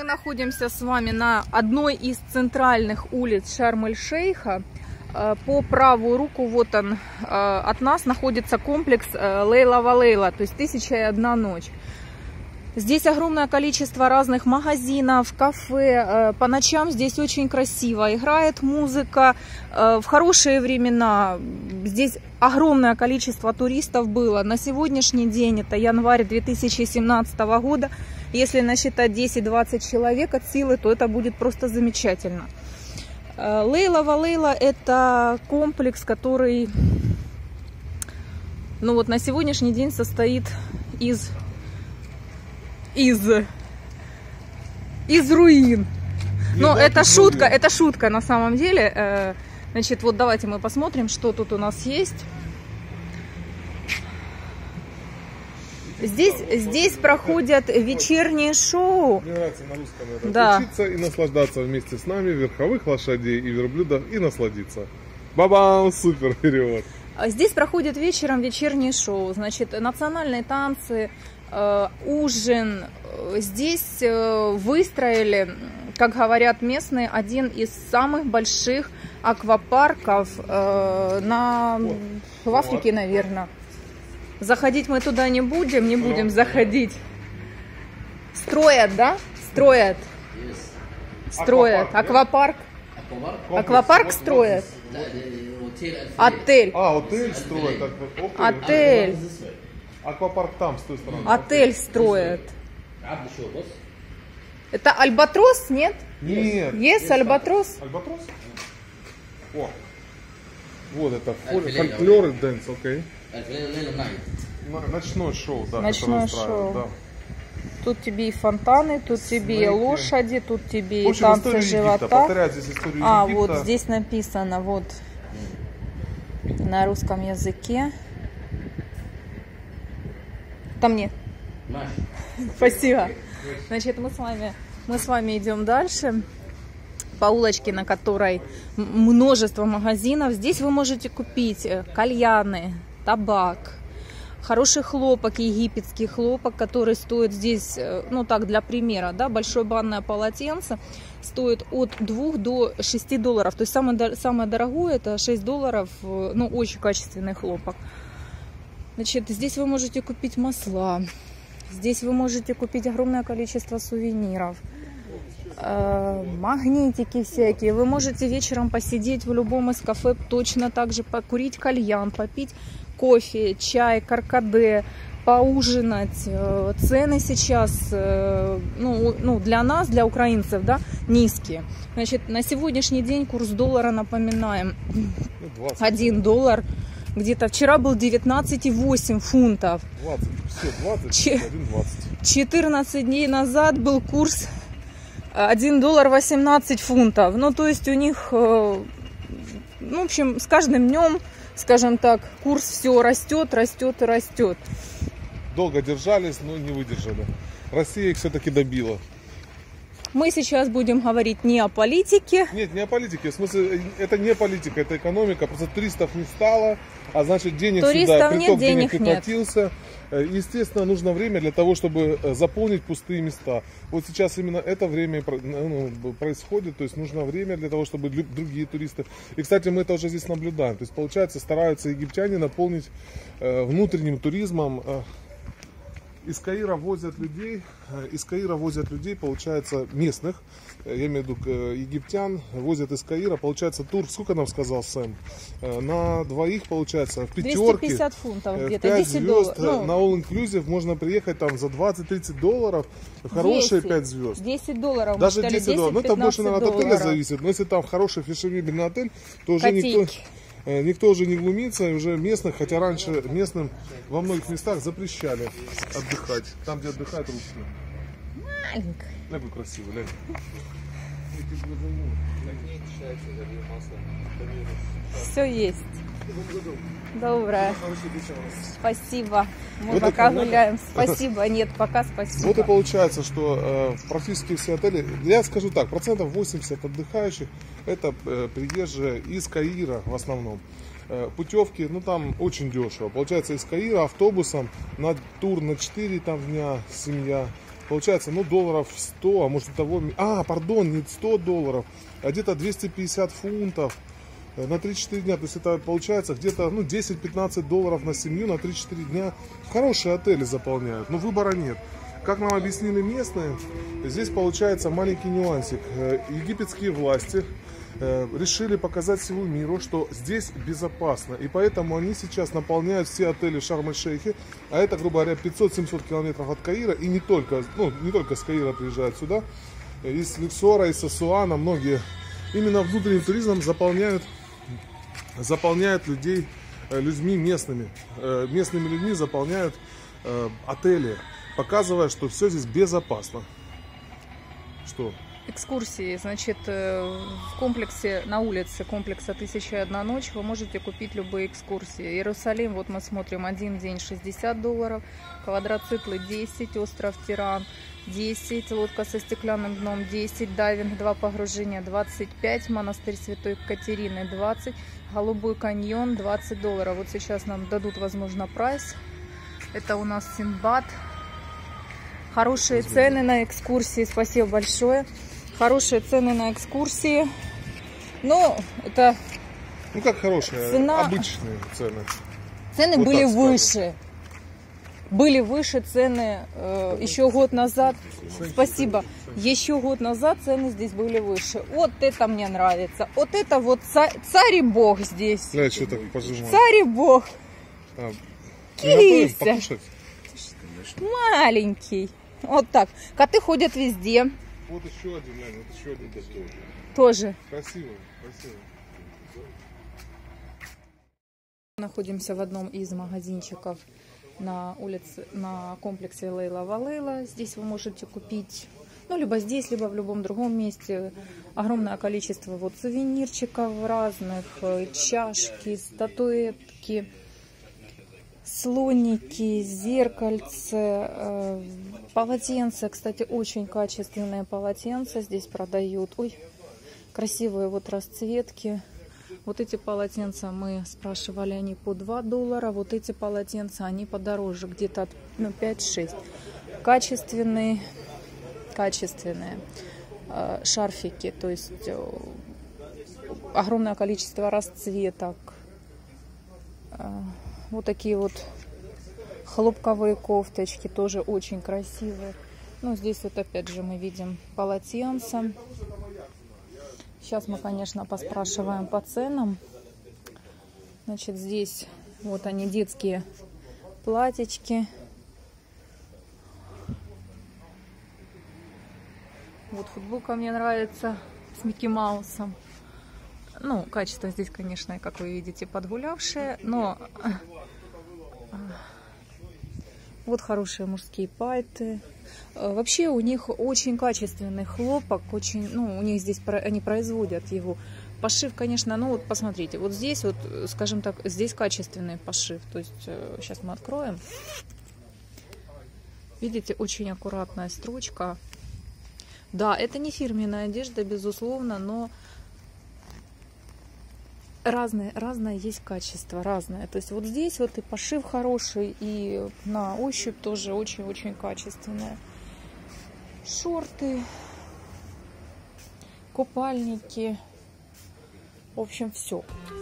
находимся с вами на одной из центральных улиц Шарм-эль-Шейха. По правую руку, вот он, от нас находится комплекс Лейла Валейла, то есть 1001 ночь. Здесь огромное количество разных магазинов, кафе. По ночам здесь очень красиво. Играет музыка. В хорошие времена здесь огромное количество туристов было. На сегодняшний день, это январь 2017 года, если насчитать 10-20 человек от силы, то это будет просто замечательно. Лейла Валейла – это комплекс, который на сегодняшний день состоит из руин. Но это шутка на самом деле. Значит, вот давайте мы посмотрим, что тут у нас есть. Здесь проходят вечерние шоу. Мне нравится на русском это. Учиться и наслаждаться вместе с нами, верховых лошадей и верблюдов, и насладиться. Бабам! Супер перевод. Здесь проходят вечером вечерние шоу. Значит, национальные танцы, ужин. Здесь выстроили, как говорят местные, один из самых больших аквапарков в Африке, наверное. Заходить мы туда не будем заходить. Строят, да? Строят. Аквапарк. Аквапарк строят. Отель. Отель строят. Отель. Аквапарк там, с той стороны. Отель строят. Это Альбатрос, нет? Нет. Есть Альбатрос? Альбатрос? О. Вот это фольклор и дэнс, окей. Ночное шоу, да. Ночное шоу. Да. Тут тебе и фонтаны, тут тебе и лошади, тут тебе и танцы живота. Повторять здесь историю Египта. Вот здесь написано, вот, на русском языке. Там нет. Спасибо. Значит, мы с вами идем дальше по улочке, на которой множество магазинов. Здесь вы можете купить кальяны, табак, хороший хлопок, египетский хлопок, который стоит здесь, так, для примера, да, большое банное полотенце стоит от 2 до 6 долларов. То есть самое дорогое это 6 долларов, очень качественный хлопок. Значит, здесь вы можете купить масла, здесь вы можете купить огромное количество сувениров, магнитики всякие. Вы можете вечером посидеть в любом из кафе, точно так же покурить кальян, попить кофе, чай, каркаде, поужинать. Цены сейчас, для нас, для украинцев, да, низкие. Значит, на сегодняшний день курс доллара, напоминаем, 1 доллар. Где-то вчера был 19,8 фунтов. 14 дней назад был курс 1 доллар 18 фунтов. То есть у них, в общем, с каждым днем, скажем так, курс все растет и растет. Долго держались, но не выдержали. Россия их все-таки добила. Мы сейчас будем говорить не о политике. Нет, не о политике. В смысле, это не политика, это экономика. Просто туристов не стало, а значит денег сюда, приток денег прекратился. Естественно, нужно время для того, чтобы заполнить пустые места. Вот сейчас именно это время происходит, то есть нужно время для того, чтобы другие туристы... И, кстати, мы это уже здесь наблюдаем. То есть, получается, стараются египтяне наполнить внутренним туризмом. Из Каира возят людей, получается, местных, я имею в виду египтян, возят из Каира, получается, тур, сколько нам сказал Сэм? На двоих, получается, в пятерке, 250 фунтов где-то, 5 10 звезд, долларов. на All Inclusive можно приехать там за 20-30 долларов, хорошие 5 звезд. 10 долларов. Даже 10 долларов, это больше, наверное, от отеля зависит, но если там хороший фешенебельный отель, то уже никто уже не глумится, и уже местных, хотя раньше местным во многих местах запрещали отдыхать. Там, где отдыхают русские. Маленькая. Какой красивый, глянь. Все есть. Доброе. Спасибо. Мы пока гуляем. Спасибо. Нет, пока спасибо. Вот и получается, что практически все отели, я скажу так, 80% отдыхающих это приезжие из Каира в основном. Путевки, там очень дешево. Получается, из Каира автобусом на тур на 4 дня семья Получается, ну, долларов 100, а может и того... пардон, не 100 долларов, а где-то 250 фунтов на 3-4 дня. То есть это получается где-то, ну, 10-15 долларов на семью на 3-4 дня. Хорошие отели заполняют, но выбора нет. Как нам объяснили местные, здесь получается маленький нюансик. Египетские власти решили показать всему миру, что здесь безопасно. И поэтому они сейчас наполняют все отели в Шарм-эль-Шейхе. А это, грубо говоря, 500-700 километров от Каира. И не только с Каира приезжают сюда. Из Люксора, из Асуана многие. Именно внутренним туризмом заполняют людей людьми местными. Местными людьми заполняют отели, показывая, что все здесь безопасно. Что? Экскурсии, значит, в комплексе, на улице комплекса 1001 ночь вы можете купить любые экскурсии. Иерусалим, вот мы смотрим, один день 60 долларов, квадроциклы 10, остров Тиран 10, лодка со стеклянным дном 10, дайвинг 2 погружения 25, монастырь Святой Екатерины 20, Голубой каньон 20 долларов. Вот сейчас нам дадут, возможно, прайс. Это у нас Синдбад. Хорошие цены на экскурсии, спасибо большое. Хорошие цены на экскурсии. Но это... Ну как хорошие, цена... обычные цены. Цены вот были выше. Были выше цены еще год назад. Спасибо. Еще год назад цены здесь были выше. Вот это мне нравится. Вот это вот царь и бог здесь. Да, что так пожимаю. Царь и бог. Кися. Маленький. Вот так. Коты ходят везде. Вот еще один, Ляня, вот еще один тоже. Красиво, красиво. Находимся в одном из магазинчиков на улице, на комплексе Лейла Валейла. Здесь вы можете купить, ну, либо здесь, либо в любом другом месте, огромное количество вот сувенирчиков разных, чашки, статуэтки, слоники, зеркальце, полотенца. Кстати, очень качественные полотенца здесь продают. Ой, красивые вот расцветки. Вот эти полотенца мы спрашивали, они по 2 доллара. Вот эти полотенца, они подороже, где-то 5-6. Качественные шарфики, то есть огромное количество расцветок. Вот такие вот хлопковые кофточки, тоже очень красивые. Ну, здесь вот опять же мы видим полотенца. Сейчас мы, конечно, поспрашиваем по ценам. Значит, здесь вот они, детские платьички. Вот футболка мне нравится с Микки Маусом. Ну, качество здесь, конечно, как вы видите, подгулявшее, но вот хорошие мужские пайты. Вообще у них очень качественный хлопок, очень, ну, у них здесь они производят его. Пошив, конечно, ну вот посмотрите, вот здесь вот, скажем так, здесь качественный пошив. То есть сейчас мы откроем. Видите, очень аккуратная строчка. Да, это не фирменная одежда, безусловно, но разное есть качество, разное. То есть вот здесь вот и пошив хороший, и на ощупь тоже очень-очень качественное. Шорты, купальники, в общем, все.